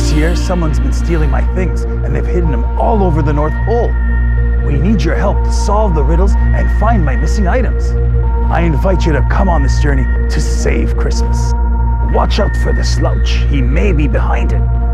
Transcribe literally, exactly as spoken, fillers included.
This year, someone's been stealing my things, and they've hidden them all over the North Pole. We need your help to solve the riddles and find my missing items. I invite you to come on this journey to save Christmas. Watch out for the slouch. He may be behind it.